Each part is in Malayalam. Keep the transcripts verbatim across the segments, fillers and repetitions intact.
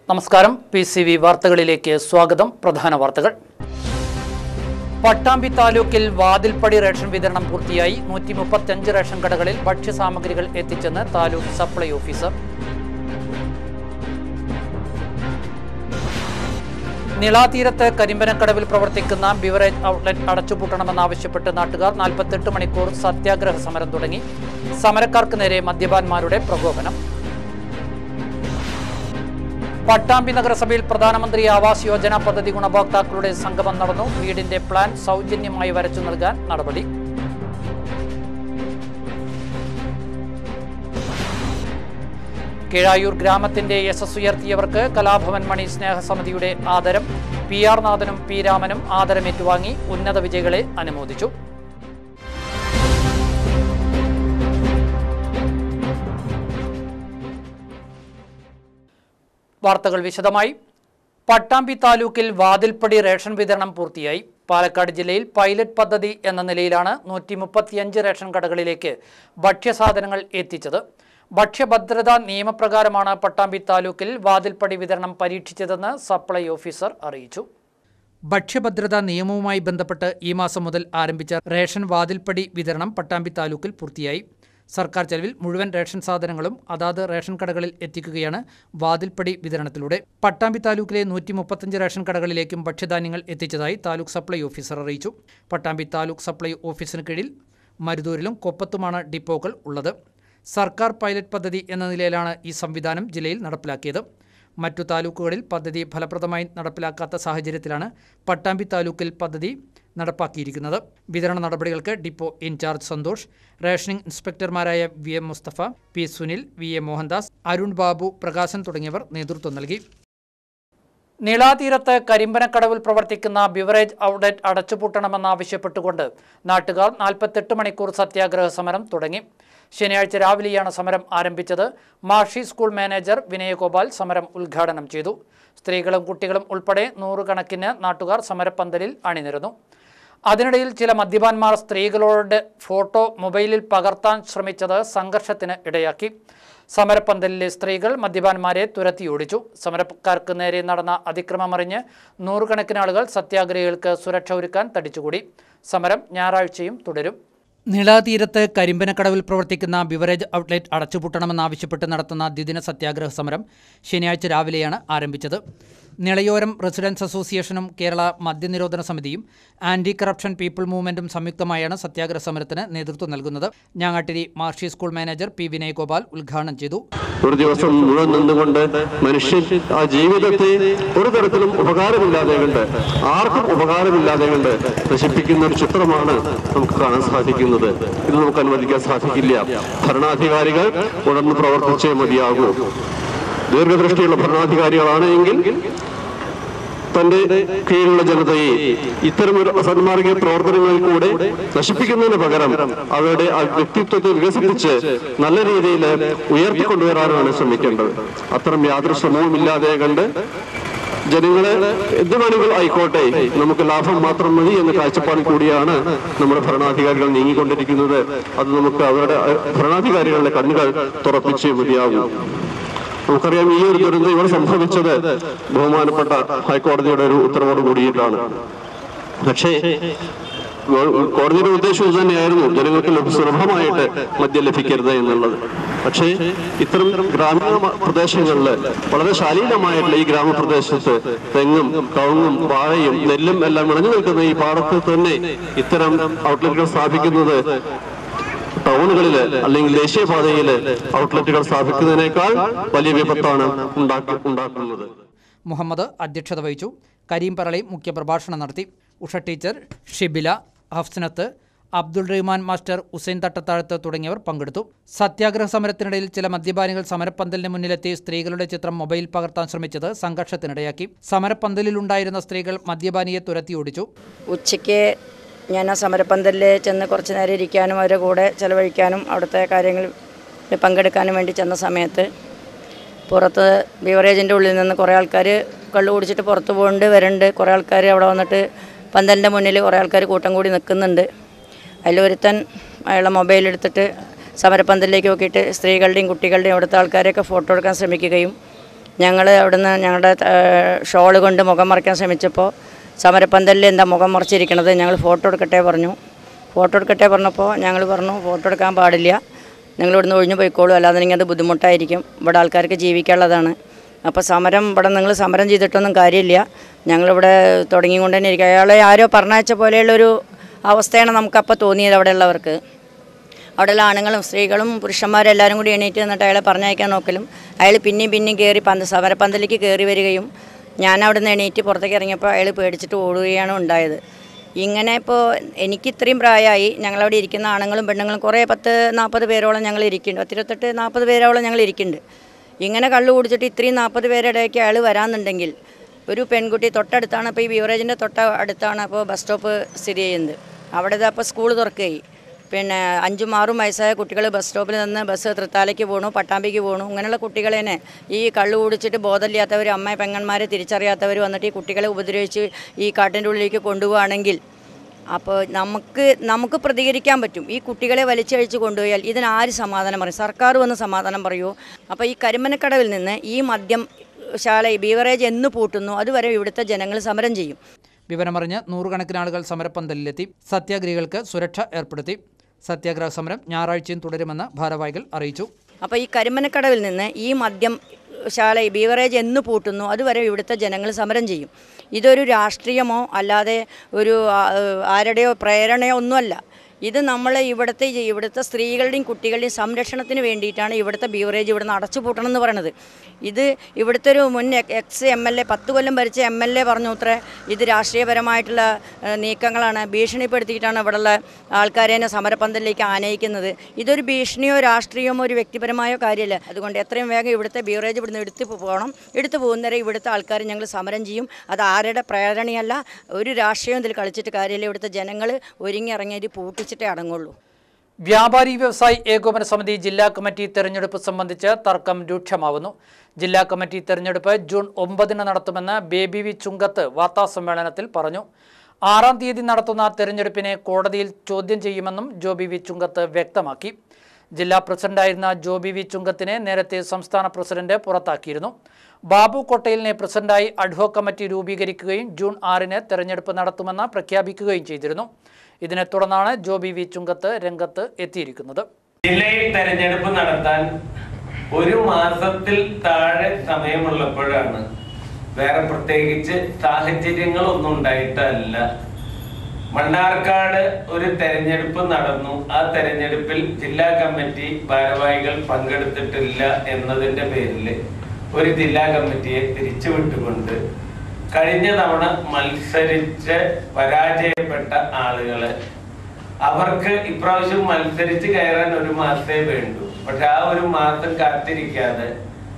നമസ്കാരം. പി സി വി വാർത്തകളിലേക്ക് സ്വാഗതം. പ്രധാന വാർത്തകൾ. പട്ടാമ്പി താലൂക്കിൽ വാതിൽപ്പടി റേഷൻ വിതരണം പൂർത്തിയായി. നൂറ്റി മുപ്പത്തിയഞ്ച് റേഷൻ കടകളിൽ ഭക്ഷ്യസാമഗ്രികൾ എത്തിച്ചെന്ന് താലൂക്ക് സപ്ലൈ ഓഫീസർ. നിളാതീരത്ത് കരിമ്പനക്കടവിൽ പ്രവർത്തിക്കുന്ന ബിവറേജ് ഔട്ട്ലെറ്റ് അടച്ചുപൂട്ടണമെന്നാവശ്യപ്പെട്ട് നാട്ടുകാർ നാൽപ്പത്തെട്ട് മണിക്കൂർ സത്യാഗ്രഹ സമരം തുടങ്ങി. സമരക്കാർക്ക് നേരെ മദ്യപാന്മാരുടെ പ്രകോപനം. പട്ടാമ്പി നഗരസഭയിൽ പ്രധാനമന്ത്രി ആവാസ് യോജന പദ്ധതി ഗുണഭോക്താക്കളുടെ സംഗമം നടന്നു. വീടിന്റെ പ്ലാൻ സൗജന്യമായി വരച്ചു നൽകാൻ നടപടി. കീഴായൂർ ഗ്രാമത്തിന്റെ യശസ് ഉയർത്തിയവർക്ക് കലാഭവൻ മണി സ്നേഹസമിതിയുടെ ആദരം. പി ആർ നാഥനും പി രാമനും ആദരം ഏറ്റുവാങ്ങി. ഉന്നത വിജയികളെ അനുമോദിച്ചു. വാർത്തകൾ വിശദമായി. പട്ടാമ്പി താലൂക്കിൽ വാതിൽപ്പടി റേഷൻ വിതരണം പൂർത്തിയായി. പാലക്കാട് ജില്ലയിൽ പൈലറ്റ് പദ്ധതി എന്ന നിലയിലാണ് നൂറ്റി മുപ്പത്തിയഞ്ച് റേഷൻ കടകളിലേക്ക് ഭക്ഷ്യസാധനങ്ങൾ എത്തിച്ചത്. ഭക്ഷ്യഭദ്രതാ നിയമപ്രകാരമാണ് പട്ടാമ്പി താലൂക്കിൽ വാതിൽപ്പടി വിതരണം പരീക്ഷിച്ചതെന്ന് സപ്ലൈ ഓഫീസർ അറിയിച്ചു. ഭക്ഷ്യഭദ്രതാ നിയമവുമായി ബന്ധപ്പെട്ട് ഈ മാസം മുതൽ ആരംഭിച്ച റേഷൻ വാതിൽപ്പടി വിതരണം പട്ടാമ്പി താലൂക്കിൽ പൂർത്തിയായി. സർക്കാർ ചെലവിൽ മുഴുവൻ റേഷൻ സാധനങ്ങളും അതാത് റേഷൻ കടകളിൽ എത്തിക്കുകയാണ് വാതിൽപ്പടി വിതരണത്തിലൂടെ. പട്ടാമ്പി താലൂക്കിലെ നൂറ്റി മുപ്പത്തഞ്ച് റേഷൻ കടകളിലേക്കും ഭക്ഷ്യധാന്യങ്ങൾ എത്തിച്ചതായി താലൂക്ക് സപ്ലൈ ഓഫീസർ അറിയിച്ചു. പട്ടാമ്പി താലൂക്ക് സപ്ലൈ ഓഫീസിന് കീഴിൽ മരുതൂരിലും കൊപ്പത്തുമാണ് ഡിപ്പോകൾ ഉള്ളത്. സർക്കാർ പൈലറ്റ് പദ്ധതി എന്ന നിലയിലാണ് ഈ സംവിധാനം ജില്ലയിൽ നടപ്പിലാക്കിയത്. മറ്റു താലൂക്കുകളിൽ പദ്ധതി ഫലപ്രദമായി നടപ്പിലാക്കാത്ത സാഹചര്യത്തിലാണ് പട്ടാമ്പി താലൂക്കിൽ പദ്ധതി നടപ്പാക്കിയിരിക്കുന്നത്. വിതരണ നടപടികൾക്ക് ഡിപ്പോ ഇൻചാർജ് സന്തോഷ്, റേഷനിംഗ് ഇൻസ്പെക്ടർമാരായ V M Musthafa, P Sunil, V A Mohandas, Arun Babu, Prakashan തുടങ്ങിയവർ നേതൃത്വം നൽകി. നിളാതീരത്ത് കരിമ്പനക്കടവിൽ പ്രവർത്തിക്കുന്ന ബിവറേജ് ഔട്ട്ലെറ്റ് അടച്ചുപൂട്ടണമെന്നാവശ്യപ്പെട്ടുകൊണ്ട് നാട്ടുകാർ നാൽപ്പത്തെട്ട് മണിക്കൂർ സത്യാഗ്രഹ സമരം തുടങ്ങി. ശനിയാഴ്ച രാവിലെയാണ് സമരം ആരംഭിച്ചത്. മാഷി സ്കൂൾ മാനേജർ വിനയഗോപാൽ സമരം ഉദ്ഘാടനം ചെയ്തു. സ്ത്രീകളും കുട്ടികളും ഉൾപ്പെടെ നൂറുകണക്കിന് നാട്ടുകാർ സമരപ്പന്തലിൽ അണിനിരന്നു. അതിനിടയിൽ ചില മദ്യപാന്മാർ സ്ത്രീകളോട് ഫോട്ടോ മൊബൈലിൽ പകർത്താൻ ശ്രമിച്ചത് സംഘർഷത്തിന് ഇടയാക്കി. സമരപ്പന്തലിലെ സ്ത്രീകൾ മദ്യപാന്മാരെ തുരത്തിയോടിച്ചു. സമരക്കാർക്ക് നേരെ നടന്ന അതിക്രമമറിഞ്ഞ് നൂറുകണക്കിന് ആളുകൾ സത്യാഗ്രഹികൾക്ക് സുരക്ഷ ഒരുക്കാൻ തടിച്ചുകൂടി. സമരം ഞായറാഴ്ചയും തുടരും. നിളാതീരത്ത് കരിമ്പനക്കടവിൽ പ്രവർത്തിക്കുന്ന ബിവറേജ് ഔട്ട്ലെറ്റ് അടച്ചുപൂട്ടണമെന്നാവശ്യപ്പെട്ട് നടത്തുന്ന ദ്വിദിന സത്യാഗ്രഹ സമരം ശനിയാഴ്ച രാവിലെയാണ് ആരംഭിച്ചത്. നിളയോരം റെസിഡൻസ് അസോസിയേഷനും കേരള മദ്യനിരോധന സമിതിയും ആന്റി കറപ്ഷൻ പീപ്പിൾ മൂവ്മെന്റും സംയുക്തമായാണ് സത്യാഗ്രഹ സമരത്തിന് നേതൃത്വം നൽകുന്നത്. ഞാങ്ങാട്ടിരി മാർഷി സ്കൂൾ മാനേജർ പി വിനയഗോപാൽ ഉദ്ഘാടനം ചെയ്തു. ഒരു ദിവസം മുഴുവൻ നിന്നുകൊണ്ട് മനുഷ്യൻ ആ ജീവിതത്തെ ഒരു തരത്തിലും ഉപകാരമില്ലാതെ കണ്ട് ആർക്കും ഉപകാരമില്ലാതെ കണ്ട് നശിപ്പിക്കുന്ന ഒരു ചിത്രമാണ് നമുക്ക് കാണാൻ സാധിക്കുന്നത്. ഇത് നമുക്ക് അനുവദിക്കാൻ സാധിക്കില്ല. ഭരണാധികാരികൾ ഉണർന്ന് പ്രവർത്തിച്ചേ മതിയാകൂ. ദീർഘദൃഷ്ടിയുള്ള ഭരണാധികാരികളാണ് എങ്കിൽ തന്റെ കീഴിലുള്ള ജനതയെ ഇത്തരമൊരു അസന്മാർഗീയ പ്രവർത്തനങ്ങളിൽ കൂടെ നശിപ്പിക്കുന്നതിന് പകരം അവരുടെ ആ വ്യക്തിത്വത്തെ വികസിപ്പിച്ച് നല്ല രീതിയിൽ ഉയർത്തിക്കൊണ്ടുവരാനാണ് ശ്രമിക്കേണ്ടത്. അത്തരം യാതൊരു ശ്രമവുമില്ലാതെ കണ്ട് ജനങ്ങളെ എന്ത് വേണമെങ്കിൽ ആയിക്കോട്ടെ, നമുക്ക് ലാഭം മാത്രം മതി എന്ന കാഴ്ചപ്പാടിൽ കൂടിയാണ് നമ്മുടെ ഭരണാധികാരികൾ നീങ്ങിക്കൊണ്ടിരിക്കുന്നത്. അത് നമുക്ക് അവരുടെ ഭരണാധികാരികളുടെ കണ്ണുകൾ തുറപ്പിച്ചേ മതിയാകും. നമുക്കറിയാം, ഈ ഒരു ദുരന്തം ഇവിടെ സംഭവിച്ചത് ബഹുമാനപ്പെട്ട ഹൈക്കോടതിയുടെ ഒരു ഉത്തരവോട് കൂടിയിട്ടാണ്. പക്ഷേ കോടതിയുടെ ഉദ്ദേശം തന്നെയായിരുന്നു ജനങ്ങൾക്ക് സുലഭമായിട്ട് മദ്യം ലഭിക്കരുത് എന്നുള്ളത്. പക്ഷേ ഇത്തരം ഗ്രാമീണ പ്രദേശങ്ങളിൽ വളരെ ശാലീനമായിട്ടുള്ള ഈ ഗ്രാമപ്രദേശത്ത് തെങ്ങും കവുങ്ങും വാഴയും നെല്ലും എല്ലാം വിളഞ്ഞു നിൽക്കുന്ന ഈ പാടത്ത് തന്നെ ഇത്തരം ഔട്ട്ലെറ്റുകൾ സ്ഥാപിക്കുന്നത് ടൗണുകളില് അല്ലെങ്കിൽ ദേശീയപാതയില് ഔട്ട്ലെറ്റുകൾ സ്ഥാപിക്കുന്നതിനേക്കാൾ വലിയ വിപത്താണ് ഉണ്ടാക്കുന്നത്. മുഹമ്മദ് അധ്യക്ഷത വഹിച്ചു. കരീം പറളി മുഖ്യപ്രഭാഷണം നടത്തി. ഉഷ ടീച്ചർ, ഷിബില, ഹഫ്സനത്ത്, അബ്ദുൾ റഹ്മാൻ മാസ്റ്റർ, ഹുസൈൻ തട്ടത്താഴത്ത് തുടങ്ങിയവർ പങ്കെടുത്തു. സത്യാഗ്രഹ സമരത്തിനിടയിൽ ചില മദ്യപാനികൾ സമരപ്പന്തലിന് മുന്നിലെത്തി സ്ത്രീകളുടെ ചിത്രം മൊബൈൽ പകർത്താൻ ശ്രമിച്ചത് സംഘർഷത്തിനിടയാക്കി. സമരപ്പന്തലിലുണ്ടായിരുന്ന സ്ത്രീകൾ മദ്യപാനിയെ തുരത്തിയോടിച്ചു. ഉച്ചയ്ക്ക് ഞാൻ ആ സമരപ്പന്തലിൽ ചെന്ന് കുറച്ച് നേരം ഇരിക്കാനും അവരുടെ കൂടെ ചിലവഴിക്കാനും അവിടുത്തെ കാര്യങ്ങളിൽ പങ്കെടുക്കാനും വേണ്ടി ചെന്ന സമയത്ത് പുറത്ത് ബിവറേജിൻ്റെ ഉള്ളിൽ നിന്ന് കുറേ ആൾക്കാർ കള്ളു കുടിച്ചിട്ട് പുറത്ത് പോകുന്നുണ്ട്, വരുന്നുണ്ട്. കുറേ ആൾക്കാർ അവിടെ വന്നിട്ട് പന്തലിൻ്റെ മുന്നിൽ കുറേ ആൾക്കാർ കൂട്ടം കൂടി നിൽക്കുന്നുണ്ട്. അതിലൊരുത്തൻ അയാളെ മൊബൈലെടുത്തിട്ട് സമരപ്പന്തലിലേക്ക് നോക്കിയിട്ട് സ്ത്രീകളുടെയും കുട്ടികളുടെയും അവിടുത്തെ ആൾക്കാരെയൊക്കെ ഫോട്ടോ എടുക്കാൻ ശ്രമിക്കുകയും ഞങ്ങൾ അവിടുന്ന് ഞങ്ങളുടെ ഷോൾ കൊണ്ട് മുഖം മറയ്ക്കാൻ ശ്രമിച്ചപ്പോൾ സമരപ്പന്തലിൽ എന്താ മുഖം മറച്ചിരിക്കണത്, ഞങ്ങൾ ഫോട്ടോ എടുക്കട്ടെ പറഞ്ഞു. ഫോട്ടോ എടുക്കട്ടെ പറഞ്ഞപ്പോൾ ഞങ്ങൾ പറഞ്ഞു ഫോട്ടോ എടുക്കാൻ പാടില്ല, നിങ്ങൾ ഇവിടുന്ന് ഒഴിഞ്ഞു പോയിക്കോളൂ, അല്ലാതെ നിങ്ങൾ അത് ബുദ്ധിമുട്ടായിരിക്കും, ഇവിടെ ആൾക്കാർക്ക് ജീവിക്കാനുള്ളതാണ്. അപ്പോൾ സമരം ഇവിടെ നിങ്ങൾ സമരം ചെയ്തിട്ടൊന്നും കാര്യമില്ല, ഞങ്ങളിവിടെ തുടങ്ങിക്കൊണ്ട് തന്നെ ഇരിക്കുക. അയാളെ ആരോ പറഞ്ഞയച്ച പോലെയുള്ളൊരു അവസ്ഥയാണ് നമുക്കപ്പോൾ തോന്നിയത്. അവിടെ ഉള്ളവർക്ക് അവിടെയുള്ള ആണുങ്ങളും സ്ത്രീകളും പുരുഷന്മാരും എല്ലാവരും കൂടി എണീറ്റ് നിന്നിട്ട് അയാളെ പറഞ്ഞയക്കാൻ നോക്കലും അയാൾ പിന്നെയും പിന്നെയും കയറി പന്ത് സമരപ്പന്തലേക്ക് കയറി വരികയും ഞാൻ അവിടെ നിന്ന് എണീറ്റ് പുറത്തേക്ക് ഇറങ്ങിയപ്പോൾ അയാൾ പേടിച്ചിട്ട് ഓടുകയാണ് ഉണ്ടായത്. ഇങ്ങനെ ഇപ്പോൾ എനിക്ക് ഇത്രയും പ്രായമായി, ഞങ്ങളവിടെ ഇരിക്കുന്ന ആണുങ്ങളും പെണ്ണുങ്ങളും കുറേ പത്ത് നാൽപ്പത് പേരോളം ഞങ്ങൾ ഇരിക്കുന്നുണ്ട്, പത്തിരുപത്തെട്ട് നാൽപ്പത് പേരോളം ഞങ്ങൾ ഇരിക്കുന്നുണ്ട്. ഇങ്ങനെ കള്ളു കുടിച്ചിട്ട് ഇത്രയും നാൽപ്പത് പേരുടെയൊക്കെ അയാൾ വരാമെന്നുണ്ടെങ്കിൽ ഒരു പെൺകുട്ടി തൊട്ടടുത്താണ്, ഇപ്പോൾ ഈ ബീവറേജിൻ്റെ തൊട്ട അടുത്താണ് അപ്പോൾ ബസ് സ്റ്റോപ്പ് സ്ഥിതി ചെയ്യുന്നത്. അവിടെ അപ്പോൾ സ്കൂൾ തുറക്കുകയായി. പിന്നെ അഞ്ചും ആറും വയസ്സായ കുട്ടികൾ ബസ് സ്റ്റോപ്പിൽ നിന്ന് ബസ് തൃത്താലയ്ക്ക് പോകണു, പട്ടാമ്പിക്ക് പോകണു. ഇങ്ങനെയുള്ള കുട്ടികളെ തന്നെ ഈ കള്ളു കുടിച്ചിട്ട് ബോധമില്ലാത്തവർ, അമ്മ പെങ്ങന്മാരെ തിരിച്ചറിയാത്തവർ വന്നിട്ട് ഈ കുട്ടികളെ ഉപദ്രവിച്ച് ഈ കാട്ടിൻ്റെ ഉള്ളിലേക്ക് കൊണ്ടുപോവുകയാണെങ്കിൽ അപ്പോൾ നമുക്ക് നമുക്ക് പ്രതികരിക്കാൻ പറ്റും. ഈ കുട്ടികളെ വലിച്ചഴിച്ച് കൊണ്ടുപോയാൽ ഇതിനാര് സമാധാനം പറയും? സർക്കാർ വന്ന് സമാധാനം പറയുമോ? അപ്പോൾ ഈ കരിമനക്കടവിൽ നിന്ന് ഈ മദ്യം ശാല ബീവറേജ് എന്ന് പൂട്ടുന്നു അതുവരെ ഇവിടുത്തെ ജനങ്ങൾ സമരം ചെയ്യും. വിവരമറിഞ്ഞ് നൂറുകണക്കിന് ആളുകൾ സമരപ്പന്തലിലെത്തി. സത്യാഗ്രഹികൾക്ക് സുരക്ഷ ഏർപ്പെടുത്തി. സത്യാഗ്രഹ സമരം ഞായറാഴ്ചയും തുടരുമെന്ന് ഭാരവാഹികൾ അറിയിച്ചു. അപ്പോൾ ഈ കരിമനക്കടവിൽ നിന്ന് ഈ മദ്യം ശാല ബീവറേജ് എന്ന് പൂട്ടുന്നു അതുവരെ ഇവിടുത്തെ ജനങ്ങൾ സമരം ചെയ്യും. ഇതൊരു രാഷ്ട്രീയമോ അല്ലാതെ ഒരു ആരുടെയോ പ്രേരണയോ ഒന്നുമല്ല. ഇത് നമ്മൾ ഇവിടുത്തെ ഇവിടുത്തെ സ്ത്രീകളുടെയും കുട്ടികളുടെയും സംരക്ഷണത്തിന് വേണ്ടിയിട്ടാണ് ഇവിടുത്തെ ബീവറേജ് ഇവിടുന്ന് അടച്ചു പൂട്ടണം എന്ന് പറയുന്നത്. ഇത് ഇവിടുത്തെ ഒരു മുൻ എക്സ് എം എൽ എ പത്ത് കൊല്ലം ഭരിച്ച എം എൽ എ പറഞ്ഞു അത്രേ ഇത് രാഷ്ട്രീയപരമായിട്ടുള്ള നീക്കങ്ങളാണ്, ഭീഷണിപ്പെടുത്തിയിട്ടാണ് ഇവിടെയുള്ള ആൾക്കാരെ സമരപ്പന്തലിലേക്ക് ആനയിക്കുന്നത്. ഇതൊരു ഭീഷണിയോ രാഷ്ട്രീയമോ ഒരു വ്യക്തിപരമായോ കാര്യമല്ല. അതുകൊണ്ട് എത്രയും വേഗം ഇവിടുത്തെ ബീവറേജ് ഇവിടുന്ന് എടുത്ത് പോകണം. എടുത്തു പോകുന്നവരെ ഇവിടുത്തെ ആൾക്കാർ ഞങ്ങൾ സമരം ചെയ്യും. അത് ആരുടെ പ്രേരണയല്ല, ഒരു രാഷ്ട്രീയം ഇതിൽ കളിച്ചിട്ട് കാര്യമില്ല. ഇവിടുത്തെ ജനങ്ങൾ ഒരുങ്ങി ഇറങ്ങിയത് പൂട്ടിച്ചിട്ടേ അടങ്ങുള്ളൂ. വ്യാപാരി വ്യവസായി ഏകോപന സമിതി ജില്ലാ കമ്മിറ്റി തെരഞ്ഞെടുപ്പ് സംബന്ധിച്ച് തർക്കം രൂക്ഷമാവുന്നു. ജില്ലാ കമ്മിറ്റി തെരഞ്ഞെടുപ്പ് ജൂൺ ഒമ്പതിന് നടത്തുമെന്ന് ബേബി വി ചുങ്കത്ത് വാർത്താസമ്മേളനത്തിൽ പറഞ്ഞു. ആറാം തീയതി നടത്തുന്ന തെരഞ്ഞെടുപ്പിനെ കോടതിയിൽ ചോദ്യം ചെയ്യുമെന്നും ജോബി വി ചുങ്കത്ത് വ്യക്തമാക്കി. ജില്ലാ പ്രസിഡന്റായിരുന്ന ജോബി വി ചുങ്കത്തിനെ നേരത്തെ സംസ്ഥാന പ്രസിഡന്റ് പുറത്താക്കിയിരുന്നു. ബാബു കോട്ടയിലിനെ പ്രസിഡന്റായി അഡ്ഹോക് കമ്മിറ്റി രൂപീകരിക്കുകയും ജൂൺ ആറിന് തെരഞ്ഞെടുപ്പ് നടത്തുമെന്ന് പ്രഖ്യാപിക്കുകയും ചെയ്തിരുന്നു. ഇതിനെ തുടർന്നാണ് ജോബി വി ചുങ്കത്ത് രംഗത്ത് എത്തിയിരിക്കുന്നത്. ജില്ലയിൽ തെരഞ്ഞെടുപ്പ് നടത്താൻ ഒരു മാസത്തിൽ താഴെ സമയമുള്ളപ്പോഴാണ്, വേറെ പ്രത്യേകിച്ച് സാഹചര്യങ്ങളൊന്നും ഉണ്ടായിട്ടല്ല, മണ്ണാർക്കാട് ഒരു തെരഞ്ഞെടുപ്പ് നടന്നു. ആ തെരഞ്ഞെടുപ്പിൽ ജില്ലാ കമ്മിറ്റി ഭാരവാഹികൾ പങ്കെടുത്തിട്ടില്ല എന്നതിന്റെ പേരിൽ ഒരു ജില്ലാ കമ്മിറ്റിയെ തിരിച്ചുവിട്ടുകൊണ്ട് കഴിഞ്ഞ തവണ മത്സരിച്ച് പരാജയപ്പെട്ട ആളുകള് അവർക്ക് ഇപ്രാവശ്യം മത്സരിച്ച് കയറാൻ ഒരു മാസേ വേണ്ടു. പക്ഷെ ആ ഒരു മാസം കാത്തിരിക്കാതെ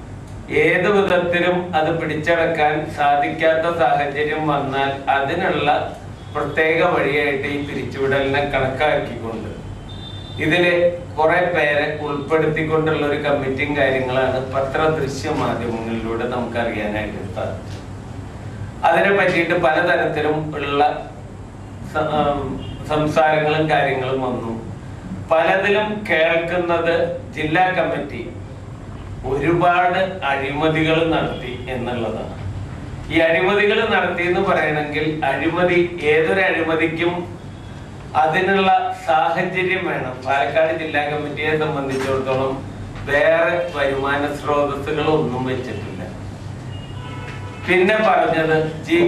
ഏത് വിധത്തിലും അത് പിടിച്ചടക്കാൻ സാധിക്കാത്ത സാഹചര്യം വന്നാൽ അതിനുള്ള പ്രത്യേക വഴിയായിട്ട് ഈ പിരിച്ചുവിടലിനെ കണക്കാക്കിക്കൊണ്ട് ഇതില് കുറെ പേരെ ഉൾപ്പെടുത്തിക്കൊണ്ടുള്ള ഒരു കമ്മിറ്റിയും കാര്യങ്ങളാണ് പത്ര ദൃശ്യ മാധ്യമങ്ങളിലൂടെ നമുക്ക് അറിയാനായിട്ട് സാധിച്ചത്. അതിനെ പറ്റിയിട്ട് പലതരത്തിലും ഉള്ള സംസാരങ്ങളും കാര്യങ്ങളും വന്നു. പലതിലും കേൾക്കുന്നത് ജില്ലാ കമ്മിറ്റി ഒരുപാട് അഴിമതികൾ നടത്തി എന്നുള്ളതാണ്. ഈ അഴിമതികൾ നടത്തി എന്ന് പറയണമെങ്കിൽ അഴിമതി ഏതൊരു അഴിമതിക്കും അതിനുള്ള സാഹചര്യം വേണം. പാലക്കാട് ജില്ലാ കമ്മിറ്റിയെ സംബന്ധിച്ചിടത്തോളം വേറെ വരുമാന സ്രോതസ്സുകളൊന്നും വെച്ചിട്ടില്ല. പിന്നെ പറഞ്ഞത് ജി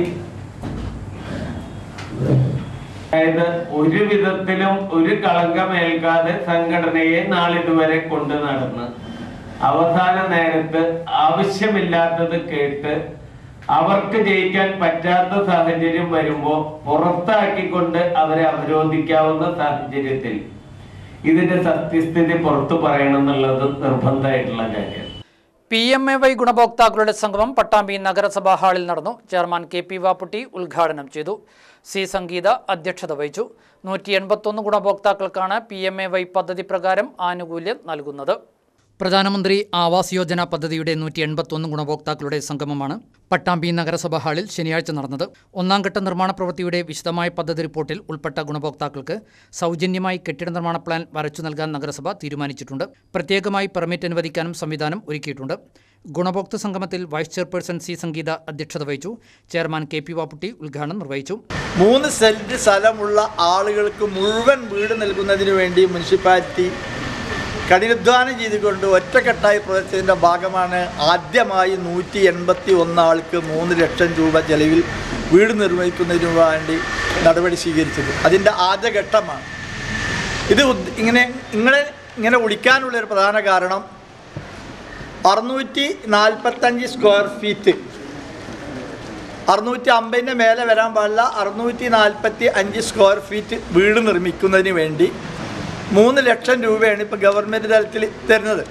അതായത് ഒരു വിധത്തിലും ഒരു കളങ്കമേൽക്കാതെ സംഘടനയെ നാളിതുവരെ കൊണ്ടു നടന്ന് അവസാന നേരത്ത് ആവശ്യമില്ലാത്തത് കേട്ട് അവർക്ക് ജയിക്കാൻ പറ്റാത്ത സാഹചര്യം വരുമ്പോ പുറത്താക്കിക്കൊണ്ട് അവരെ അവരോധിക്കാവുന്ന സാഹചര്യത്തിൽ ഇതിന്റെ സത്യസ്ഥിതി പുറത്തു പറയണം എന്നുള്ളത് നിർബന്ധമായിട്ടുള്ള കാര്യം. പി എം എ വൈ ഗുണഭോക്താക്കളുടെ സംഗമം പട്ടാമ്പി നഗരസഭാ ഹാളിൽ നടന്നു. ചെയർമാൻ കെ പി വാപ്പുട്ടി ഉദ്ഘാടനം ചെയ്തു. സി സംഗീത അധ്യക്ഷത വഹിച്ചു. നൂറ്റി എൺപത്തൊന്ന് ഗുണഭോക്താക്കൾക്കാണ് പി എം എ വൈ പദ്ധതി പ്രകാരം ആനുകൂല്യം നൽകുന്നത്. പ്രധാനമന്ത്രി ആവാസ് യോജന പദ്ധതിയുടെ നൂറ്റി എൺപത്തൊന്ന് ഗുണഭോക്താക്കളുടെ സംഗമമാണ് പട്ടാമ്പി നഗരസഭാ ഹാളിൽ ശനിയാഴ്ച നടന്നത്. ഒന്നാം ഘട്ട നിർമ്മാണ പ്രവൃത്തിയുടെ വിശദമായ പദ്ധതി റിപ്പോർട്ടിൽ ഉൾപ്പെട്ട ഗുണഭോക്താക്കൾക്ക് സൗജന്യമായി കെട്ടിട നിർമ്മാണ പ്ലാൻ വരച്ചു നൽകാൻ നഗരസഭ തീരുമാനിച്ചിട്ടുണ്ട്. പ്രത്യേകമായി പെർമിറ്റ് അനുവദിക്കാനും സംവിധാനം ഒരുക്കിയിട്ടുണ്ട്. ഗുണഭോക്തൃ സംഗമത്തിൽ വൈസ് ചെയർപേഴ്സൺ സി സംഗീത അധ്യക്ഷത വഹിച്ചു. ചെയർമാൻ കെ പി വാപ്പുട്ടി ഉദ്ഘാടനം നിർവഹിച്ചു. മൂന്ന് സെന്റ് സ്ഥലമുള്ള ആളുകൾക്ക് മുഴുവൻ വീട് നൽകുന്നതിന് വേണ്ടി മുനിസിപ്പാലിറ്റി കഠിനാധ്വാനം ചെയ്തുകൊണ്ട് ഒറ്റക്കെട്ടായി പ്രവർത്തിച്ചതിൻ്റെ ഭാഗമാണ് ആദ്യമായി നൂറ്റി എൺപത്തി ഒന്ന് ആൾക്ക് മൂന്ന് ലക്ഷം രൂപ ചെലവിൽ വീട് നിർമ്മിക്കുന്നതിന് വേണ്ടി നടപടി സ്വീകരിച്ചത്. അതിൻ്റെ ആദ്യഘട്ടമാണ് ഇത്. ഇങ്ങനെ ഇങ്ങനെ ഇങ്ങനെ വിളിക്കാനുള്ളൊരു പ്രധാന കാരണം അറുന്നൂറ്റി നാൽപ്പത്തഞ്ച് സ്ക്വയർ ഫീറ്റ് അറുന്നൂറ്റി അമ്പതിൻ്റെ മേലെ വരാൻ പാടില്ല. അറുന്നൂറ്റി നാൽപ്പത്തി അഞ്ച് സ്ക്വയർ ഫീറ്റ് വീട് നിർമ്മിക്കുന്നതിന് വേണ്ടി മൂന്ന് ലക്ഷം രൂപയാണ് ഇപ്പോൾ ഗവൺമെൻറ് തലത്തിൽ തരുന്നത്.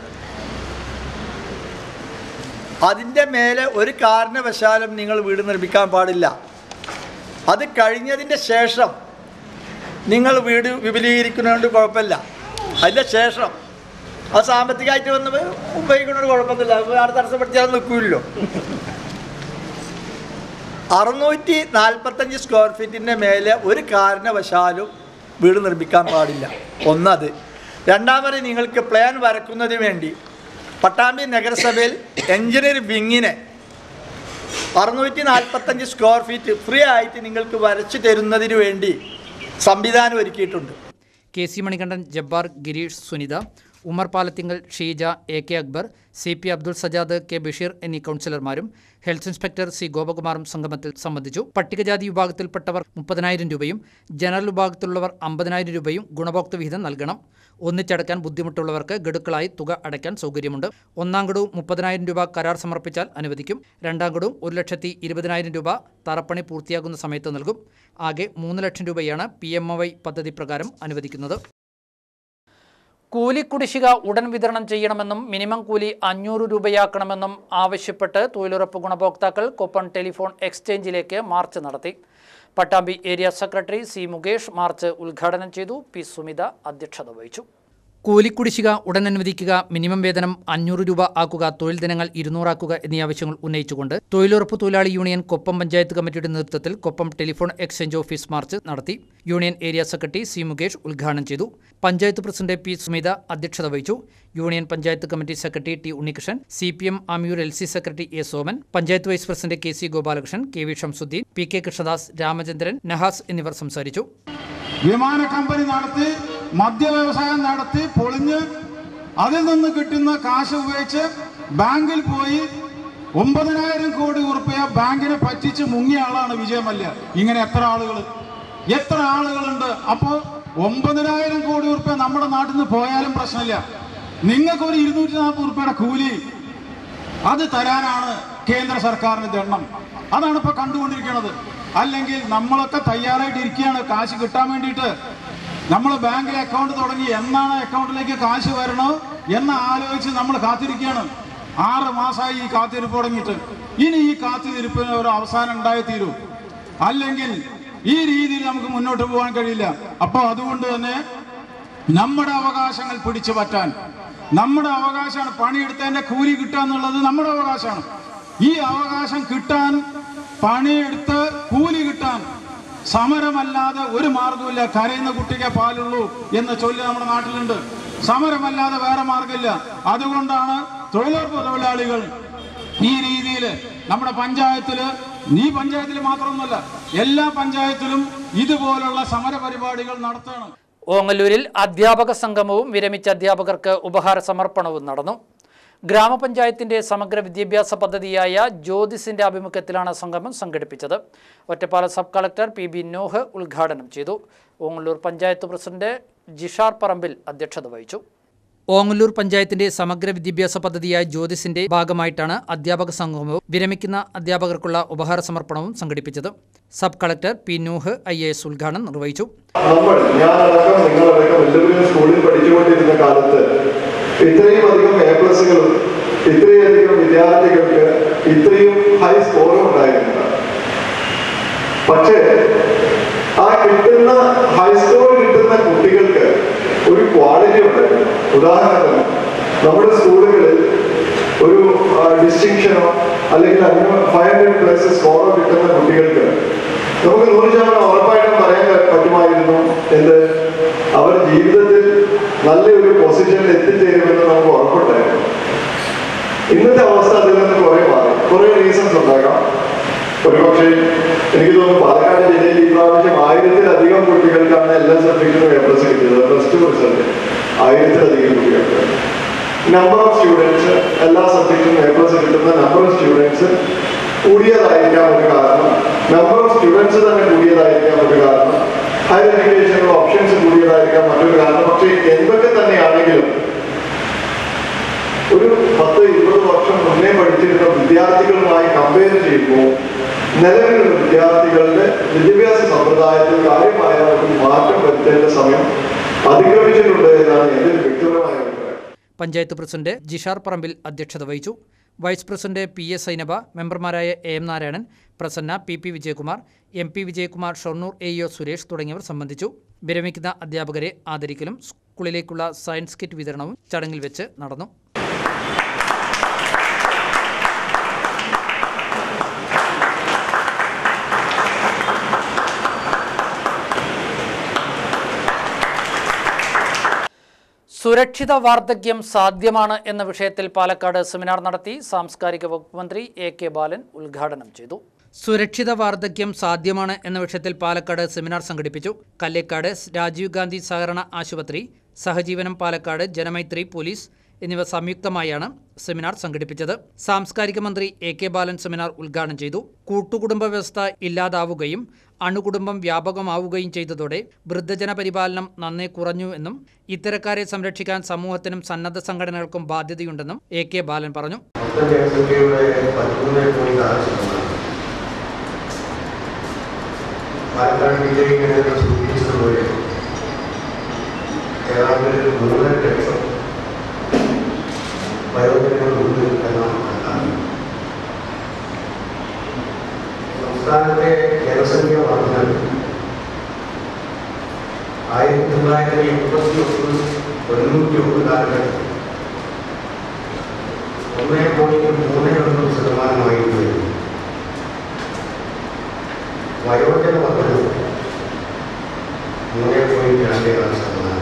അതിൻ്റെ മേലെ ഒരു കാരണവശാലും നിങ്ങൾ വീട് നിർമ്മിക്കാൻ പാടില്ല. അത് കഴിഞ്ഞതിൻ്റെ ശേഷം നിങ്ങൾ വീട് വിപുലീകരിക്കുന്നതുകൊണ്ട് കുഴപ്പമില്ല. അതിൻ്റെ ശേഷം അത് സാമ്പത്തികമായിട്ട് വന്ന് ഉപയോഗിക്കുന്നതുകൊണ്ട് കുഴപ്പമൊന്നുമില്ല. അത് തടസ്സപ്പെടുത്തിയാൽ നിൽക്കില്ലല്ലോ. അറുന്നൂറ്റി നാൽപ്പത്തഞ്ച് സ്ക്വയർ ഫീറ്റിൻ്റെ മേലെ ഒരു കാരണവശാലും വീട് നിർമ്മിക്കാൻ പാടില്ല. ഒന്നത്. രണ്ടാമത്, നിങ്ങൾക്ക് പ്ലാൻ വരക്കുന്നതിന് വേണ്ടി പട്ടാമ്പി നഗരസഭയിൽ എഞ്ചിനീയർ വിങ്ങിനെ അറുന്നൂറ്റി നാൽപ്പത്തഞ്ച് സ്ക്വയർ ഫീറ്റ് ഫ്രീ ആയിട്ട് നിങ്ങൾക്ക് വരച്ചു തരുന്നതിന് വേണ്ടി സംവിധാനം ഒരുക്കിയിട്ടുണ്ട്. K C Manikandan, Jabbar, Gireesh, Sunitha, Umar Palathingal, Sheeja, A K Akbar, C P Abdul Sajad, K Basheer എന്നീ കൗൺസിലർമാരും ഹെൽത്ത് ഇൻസ്പെക്ടർ സി ഗോപകുമാറും സംഗമത്തിൽ സംബന്ധിച്ചു. പട്ടികജാതി വിഭാഗത്തിൽപ്പെട്ടവർ മുപ്പതിനായിരം രൂപയും ജനറൽ വിഭാഗത്തിലുള്ളവർ അമ്പതിനായിരം രൂപയും ഗുണഭോക്തൃ വിഹിതം നൽകണം. ഒന്നിച്ചടക്കാൻ ബുദ്ധിമുട്ടുള്ളവർക്ക് ഗഡുക്കളായി തുക അടയ്ക്കാൻ സൗകര്യമുണ്ട്. ഒന്നാം ഗഡുവും മുപ്പതിനായിരം രൂപ കരാർ സമർപ്പിച്ചാൽ അനുവദിക്കും. രണ്ടാം ഗഡുവും ഒരു ലക്ഷത്തി ഇരുപതിനായിരം രൂപ തറപ്പണി പൂർത്തിയാകുന്ന സമയത്ത് നൽകും. ആകെ മൂന്ന് ലക്ഷം രൂപയാണ് പി എം ഒ വൈ പദ്ധതി പ്രകാരം അനുവദിക്കുന്നത്. കൂലിക്കുടിശ്ശിക ഉടൻ വിതരണം ചെയ്യണമെന്നും മിനിമം കൂലി അഞ്ഞൂറ് രൂപയാക്കണമെന്നും ആവശ്യപ്പെട്ട് തൊഴിലുറപ്പ് ഗുണഭോക്താക്കൾ കൊപ്പം ടെലിഫോൺ എക്സ്ചേഞ്ചിലേക്ക് മാർച്ച് നടത്തി. Pattambi area secretary C Mukesh march ഉദ്ഘാടനം ചെയ്തു. പി സുമിത അധ്യക്ഷത വഹിച്ചു. കൂലിക്കുടിശ്ശിക ഉടൻ അനുവദിക്കുക, മിനിമം വേതനം അഞ്ഞൂറ് രൂപ ആക്കുക, തൊഴിൽ ദിനങ്ങൾ ഇരുന്നൂറാക്കുക എന്നീ ആവശ്യങ്ങൾ ഉന്നയിച്ചുകൊണ്ട് തൊഴിലുറപ്പ് തൊഴിലാളി യൂണിയൻ കൊപ്പം പഞ്ചായത്ത് കമ്മിറ്റിയുടെ നേതൃത്വത്തിൽ Koppam telephone exchange office march നടത്തി. Union area secretary C Mukesh ഉദ്ഘാടനം ചെയ്തു. പഞ്ചായത്ത് പ്രസിഡന്റ് പി സുമിത അധ്യക്ഷത വഹിച്ചു. Union panchayat committee secretary T Unnikrishnan, C P M Amiyur L C secretary A Soman, panchayat vice president K C Gopalakrishnan, K V Shamsuddin, P K Krishnadas, Ramachandran, Nahas എന്നിവർ സംസാരിച്ചു. വിമാന കമ്പനി നടത്തി, മദ്യ വ്യവസായം നടത്തി പൊളിഞ്ഞ് അതിൽ നിന്ന് കിട്ടുന്ന കാശ് ഉപയോഗിച്ച് ബാങ്കിൽ പോയി ഒമ്പതിനായിരം കോടി ഉറുപ്പിക ബാങ്കിനെ പറ്റിച്ച് മുങ്ങിയ ആളാണ് വിജയ് മല്യ. ഇങ്ങനെ എത്ര ആളുകൾ എത്ര ആളുകളുണ്ട്. അപ്പോൾ ഒമ്പതിനായിരം കോടി ഉറുപ്പിക നമ്മുടെ നാട്ടിൽ നിന്ന് പോയാലും പ്രശ്നമില്ല. നിങ്ങൾക്കൊരു ഇരുന്നൂറ്റി നാൽപ്പത് ഉറുപ്പിയുടെ കൂലി അത് തരാനാണ് കേന്ദ്ര സർക്കാരിന്റെ എണ്ണം. അതാണ് ഇപ്പൊ കണ്ടുകൊണ്ടിരിക്കുന്നത്. അല്ലെങ്കിൽ നമ്മളൊക്കെ തയ്യാറായിട്ട് ഇരിക്കുകയാണ് കാശ് കിട്ടാൻ വേണ്ടിയിട്ട്. നമ്മൾ ബാങ്കിൽ അക്കൗണ്ട് തുടങ്ങി എന്നാണ് അക്കൗണ്ടിലേക്ക് കാശ് വരണോ എന്ന് ആലോചിച്ച് നമ്മൾ കാത്തിരിക്കുകയാണ്. ആറ് മാസമായി ഈ കാത്തിരിപ്പ് തുടങ്ങിയിട്ട്. ഇനി ഈ കാത്തിരിപ്പിന് ഒരു അവസാനം ഉണ്ടായി തീരൂ. അല്ലെങ്കിൽ ഈ രീതിയിൽ നമുക്ക് മുന്നോട്ട് പോകാൻ കഴിയില്ല. അപ്പോൾ അതുകൊണ്ട് തന്നെ നമ്മുടെ അവകാശങ്ങൾ പിടിച്ചു പറ്റാൻ, നമ്മുടെ അവകാശമാണ് പണിയെടുത്തതിന്റെ കൂലി കിട്ടുക എന്നുള്ളത് നമ്മുടെ അവകാശമാണ്. ഈ അവകാശം കിട്ടാൻ, പണിയെടുത്ത് കൂലി കിട്ടാൻ സമരമല്ലാതെ ഒരു മാർഗമില്ല. കരയുന്ന കുട്ടിക്ക് പാലുള്ളൂ എന്ന ചൊല്ല് നമ്മുടെ നാട്ടിലുണ്ട്. സമരമല്ലാതെ വേറെ മാർഗമില്ല. അതുകൊണ്ടാണ് തൊഴിലുറപ്പ് തൊഴിലാളികൾ ഈ രീതിയിൽ നമ്മുടെ പഞ്ചായത്തില്, ഈ പഞ്ചായത്തിൽ മാത്രമൊന്നുമല്ല എല്ലാ പഞ്ചായത്തിലും ഇതുപോലുള്ള സമര പരിപാടികൾ നടത്തണം. ഓങ്ങല്ലൂരിൽ അധ്യാപക സംഗമവും വിരമിച്ച അധ്യാപകർക്ക് ഉപഹാര സമർപ്പണവും നടന്നു. ഗ്രാമപഞ്ചായത്തിന്റെ സമഗ്ര വിദ്യാഭ്യാസ പദ്ധതിയായ ജ്യോതിസിന്റെ ആഭിമുഖ്യത്തിലാണ് സംഗമം സംഘടിപ്പിച്ചത്. Ottapalam sub collector P B Nooh ഉദ്ഘാടനം ചെയ്തു. ഓങ്ങല്ലൂർ പഞ്ചായത്ത് പ്രസിഡന്റ് ജിഷാർ പറമ്പിൽ അധ്യക്ഷത വഹിച്ചു. ഓങ്ങല്ലൂർ പഞ്ചായത്തിന്റെ സമഗ്ര വിദ്യാഭ്യാസ പദ്ധതിയായ ജ്യോതിസിന്റെ ഭാഗമായിട്ടാണ് അധ്യാപക സംഗമവും വിരമിക്കുന്ന അധ്യാപകർക്കുള്ള ഉപഹാര സമർപ്പണവും സംഘടിപ്പിച്ചത്. Sub collector P Nooh I A S ഉദ്ഘാടനം നിർവഹിച്ചു. ഇത്രയും അധികം എ പ്ലസുകളും ഇത്രയധികം വിദ്യാർത്ഥികൾക്ക് ഇത്രയും ഹൈ സ്കോറും ഉണ്ടായിരുന്നില്ല. പക്ഷേ ആ കിട്ടുന്ന ഹൈ സ്കോർ കിട്ടുന്ന കുട്ടികൾക്ക് ഒരു ക്വാളിറ്റി ഉണ്ടായിരുന്നു. ഉദാഹരണത്തിന് നമ്മുടെ സ്കൂളുകളിൽ ഒരു ഡിസ്റ്റിങ്ഷനോ അല്ലെങ്കിൽ അതിന് ഫൈവ് ഹൺഡ്രഡ് പ്ലസ് സ്കോറോ കിട്ടുന്ന കുട്ടികൾക്ക് നമുക്ക് നൂറ് ശതമാനം ഉറപ്പായിട്ടും പറയാൻ പറ്റുമായിരുന്നു എന്ത് അവർ ജീവിതത്തിൽ നല്ലൊരു പൊസിഷനിൽ എത്തിച്ചേരുമെന്ന് നമുക്ക് ഉറപ്പുണ്ടായിരുന്നു. ഇന്നത്തെ അവസ്ഥ അതിൽ നിന്ന് കുറെ മാറി. കുറെ റീസൺസ് ഉണ്ടാകാം. ഒരുപക്ഷെ എനിക്ക് തോന്നുന്നു പാലക്കാട് ജില്ലയിൽ ഈ പ്രാവശ്യം ആയിരത്തിലധികം കുട്ടികൾക്കാണ് എല്ലാ സബ്ജക്റ്റിനും എ പ്ലസ് കിട്ടിയത്. പ്ലസ് ടു റിസൾട്ട് ആയിരത്തിലധികം കുട്ടികൾക്ക്. നമ്പർ ഓഫ് സ്റ്റുഡൻസ് എല്ലാ സബ്ജക്റ്റിനും എ പ്ലസ് കിട്ടുന്ന നമ്പർ ഓഫ് സ്റ്റുഡൻസ് കൂടിയതായിരിക്കാം ഒരു കാരണം. നമ്പർ ഓഫ് സ്റ്റുഡൻസ് തന്നെ കൂടിയതായിരിക്കാം ഒരു കാരണം. ഹയർ എഡ്യൂക്കേഷനുള്ള ഓപ്ഷൻസ് കൂടിയതായിരിക്കാം മറ്റൊരു കാരണം. പക്ഷേ എന്തൊക്കെ തന്നെയാണെങ്കിലും ഒരു പത്ത് ഇരുപത് വർഷം മുന്നേ പഠിച്ചിരുന്ന വിദ്യാർത്ഥികളുമായി കമ്പയർ ചെയ്യുമ്പോൾ നിലവിലുള്ള വിദ്യാർത്ഥികളുടെ വിദ്യാഭ്യാസ സമ്പ്രദായത്തിൽ കാര്യമായ ഒരു മാറ്റം വരുത്തേണ്ട സമയം അതിക്രമിച്ചിട്ടുണ്ട് എന്നാണ് എൻ്റെ വ്യക്തിപരമായ അഭിപ്രായം. പഞ്ചായത്ത് പ്രസിഡന്റ് ജിഷാർ പറമ്പിൽ അധ്യക്ഷത വഹിച്ചു. Vice president P S Sainaba, മെമ്പർമാരായ A M Narayanan, Prasanna, P P Vijayakumar, M P Vijayakumar, Shoranur A E O Suresh തുടങ്ങിയവർ സംബന്ധിച്ചു. വിരമിക്കുന്ന അധ്യാപകരെ ആദരിക്കലും സ്കൂളിലേക്കുള്ള സയൻസ് കിറ്റ് വിതരണവും ചടങ്ങിൽ വെച്ച് നടന്നു. സുരക്ഷിത വാർദ്ധക്യം സാധ്യമാണ് എന്ന വിഷയത്തിൽ പാലക്കാട് സെമിനാർ നടത്തി. സാംസ്കാരിക വകുപ്പ് മന്ത്രി എ കെ ബാലൻ ഉദ്ഘാടനം ചെയ്തു. സുരക്ഷിത വാർദ്ധക്യം സാധ്യമാണ് എന്ന വിഷയത്തിൽ പാലക്കാട് സെമിനാർ സംഘടിപ്പിച്ചു. കല്ലേക്കാട് രാജീവ് ഗാന്ധി സഹകരണ ആശുപത്രി, സഹജീവനം പാലക്കാട്, ജനമൈത്രി പോലീസ് എന്നിവ സംയുക്തമായാണ് സെമിനാർ സംഘടിപ്പിച്ചത്. സാംസ്കാരിക മന്ത്രി എ കെ ബാലൻ സെമിനാർ ഉദ്ഘാടനം ചെയ്തു. കൂട്ടുകുടുംബ വ്യവസ്ഥ ഇല്ലാതാവുകയും അണുകുടുംബം വ്യാപകമാവുകയും ചെയ്തതോടെ വൃദ്ധജന പരിപാലനം നന്നേ കുറഞ്ഞു എന്നും ഇത്തരക്കാരെ സംരക്ഷിക്കാൻ സമൂഹത്തിനും സന്നദ്ധ സംഘടനകൾക്കും ബാധ്യതയുണ്ടെന്നും എ കെ ബാലൻ പറഞ്ഞു. സംസ്ഥാനത്തെ ജനസംഖ്യ വർദ്ധന ആയിരത്തി തൊള്ളായിരത്തി എൺപത്തി ഒന്ന് തൊണ്ണൂറ്റി ഒന്ന് കാലഘട്ടത്തിൽ ഒന്നേ പോയിന്റ് മൂന്ന് ഒൻപത് ശതമാനമായിരുന്നു. വയോജന വർദ്ധന മൂന്ന് പോയിന്റ് രണ്ട് ആറ് ശതമാനം.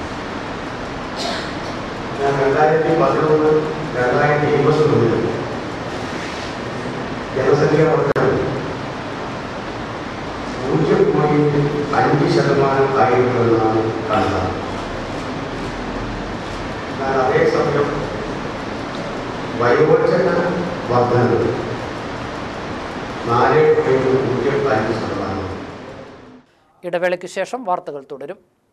ഞാൻ രണ്ടായിരത്തി പതിനൊന്ന് രണ്ടായിരത്തി ഇരുപത്തി ഒന്നിൽ ജനസംഖ്യ വർദ്ധന പൂജ്യം പോയിന്റ് അഞ്ച് ശതമാനം ആയിരുന്നുവെന്നാണ് കാണുന്നത്. എന്നാൽ അതേസമയം വയോജന വർദ്ധന നാല് പോയിന്റ് പൂജ്യം അഞ്ച് ശതമാനം. ഇടവേളയ്ക്ക് ശേഷം വാർത്തകൾ തുടരും.